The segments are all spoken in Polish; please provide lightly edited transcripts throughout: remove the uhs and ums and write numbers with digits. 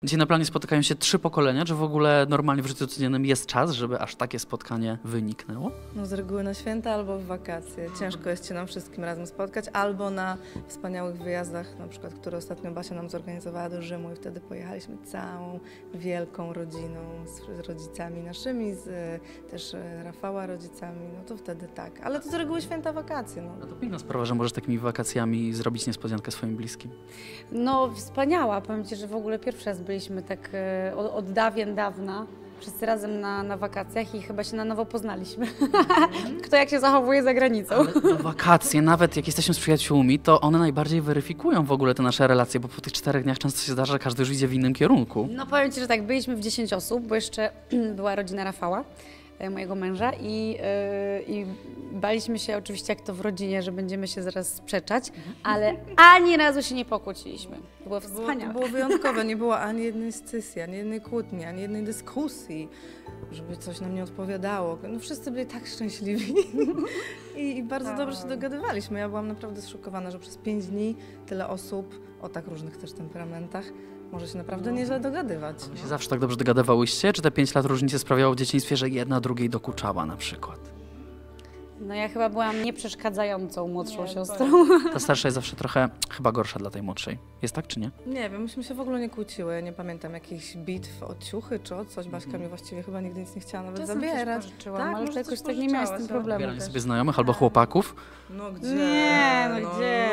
Dzisiaj na planie spotykają się 3 pokolenia. Czy w ogóle normalnie w życiu codziennym jest czas, żeby aż takie spotkanie wyniknęło? No z reguły na święta albo w wakacje. Ciężko jest się nam wszystkim razem spotkać, albo na wspaniałych wyjazdach, na przykład, które ostatnio Basia nam zorganizowała do Rzymu i wtedy pojechaliśmy całą wielką rodziną z rodzicami naszymi, z też Rafała rodzicami, no to wtedy tak. Ale to z reguły święta, wakacje. No. No to piękna sprawa, że możesz takimi wakacjami zrobić niespodziankę swoim bliskim. No wspaniała, powiem Ci, że w ogóle pierwszy raz byliśmy tak od dawien dawna, wszyscy razem na wakacjach i chyba się na nowo poznaliśmy. Kto jak się zachowuje za granicą. Ale no, wakacje, nawet jak jesteśmy z przyjaciółmi, to one najbardziej weryfikują w ogóle te nasze relacje, bo po tych 4 dniach często się zdarza, że każdy już idzie w innym kierunku. No powiem Ci, że tak, byliśmy w 10 osób, bo jeszcze była rodzina Rafała, mojego męża i baliśmy się oczywiście, jak to w rodzinie, że będziemy się zaraz sprzeczać, ale ani razu się nie pokłóciliśmy. To było wspaniałe. To było wyjątkowe, nie było ani jednej scysji, ani jednej kłótni, ani jednej dyskusji, żeby coś nam nie odpowiadało. No wszyscy byli tak szczęśliwi i bardzo dobrze się dogadywaliśmy. Ja byłam naprawdę zszokowana, że przez 5 dni tyle osób o tak różnych też temperamentach może się naprawdę nieźle dogadywać. Wy się zawsze tak dobrze dogadywałyście? Czy te 5 lat różnicy sprawiało w dzieciństwie, że jedna drugiej dokuczała na przykład? No ja chyba byłam nieprzeszkadzającą młodszą siostrą. Ta starsza jest zawsze trochę chyba gorsza dla tej młodszej. Jest tak czy nie? Nie wiem, myśmy się w ogóle nie kłóciły. Nie pamiętam jakichś bitw o ciuchy czy o coś. Baśka mi właściwie chyba nigdy nic nie chciała nawet Czasem zabierać. coś pożyczyłam, ale może to jakoś coś tak nie miałaś z tym pożyczałaś, problemu. Wybieranie też. sobie znajomych albo chłopaków? No gdzie? Nie, no gdzie?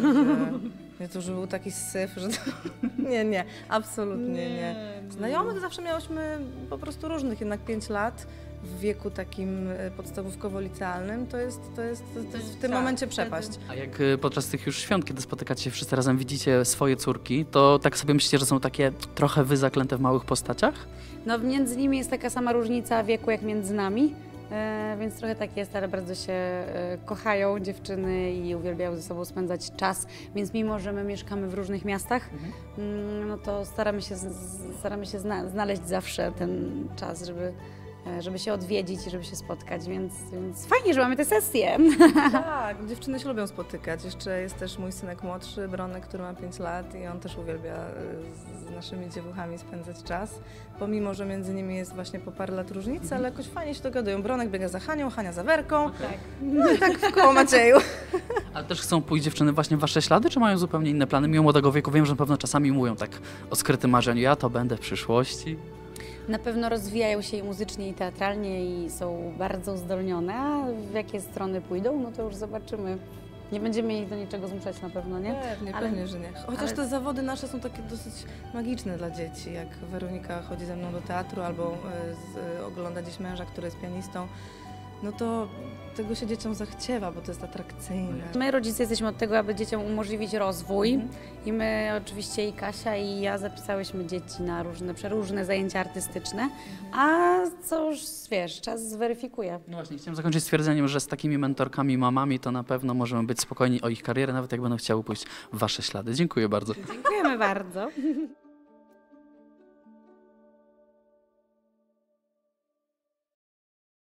Nie, to już był taki syf, że to... Nie, absolutnie nie. Znajomych zawsze miałyśmy po prostu różnych, jednak 5 lat w wieku takim podstawówkowo-licealnym to jest w tym momencie przepaść. A jak podczas tych już świąt, kiedy spotykacie się wszyscy razem, widzicie swoje córki, to tak sobie myślicie, że są takie trochę wy zaklęte w małych postaciach? No między nimi jest taka sama różnica wieku jak między nami, więc trochę tak jest, ale bardzo się kochają dziewczyny i uwielbiają ze sobą spędzać czas, więc mimo, że my mieszkamy w różnych miastach, no to staramy się znaleźć zawsze ten czas, żeby się odwiedzić i żeby się spotkać, więc fajnie, że mamy te sesje. Tak, dziewczyny się lubią spotykać. Jeszcze jest też mój synek młodszy, Bronek, który ma 5 lat i on też uwielbia z naszymi dziewuchami spędzać czas, pomimo, że między nimi jest właśnie po parę lat różnicy, ale jakoś fajnie się dogadują. Bronek biega za Hanią, Hania za Werką, no i tak w koło Macieju. Ale też chcą pójść dziewczyny właśnie w wasze ślady, czy mają zupełnie inne plany? Mimo młodego wieku wiem, że na pewno czasami mówią tak o skrytym marzeniu, ja to będę w przyszłości. Na pewno rozwijają się i muzycznie, i teatralnie i są bardzo uzdolnione, a w jakie strony pójdą, no to już zobaczymy. Nie będziemy ich do niczego zmuszać na pewno, nie? Pewnie, że nie. Chociaż te zawody nasze są takie dosyć magiczne dla dzieci, jak Weronika chodzi ze mną do teatru albo ogląda gdzieś męża, który jest pianistą, no to tego się dzieciom zachciewa, bo to jest atrakcyjne. My rodzice jesteśmy od tego, aby dzieciom umożliwić rozwój i my oczywiście i Kasia i ja zapisałyśmy dzieci na przeróżne zajęcia artystyczne, a co już wiesz, czas zweryfikuje. No właśnie, chciałem zakończyć stwierdzeniem, że z takimi mentorkami, mamami to na pewno możemy być spokojni o ich karierę, nawet jak będą chciały pójść w wasze ślady. Dziękuję bardzo. Dziękujemy bardzo.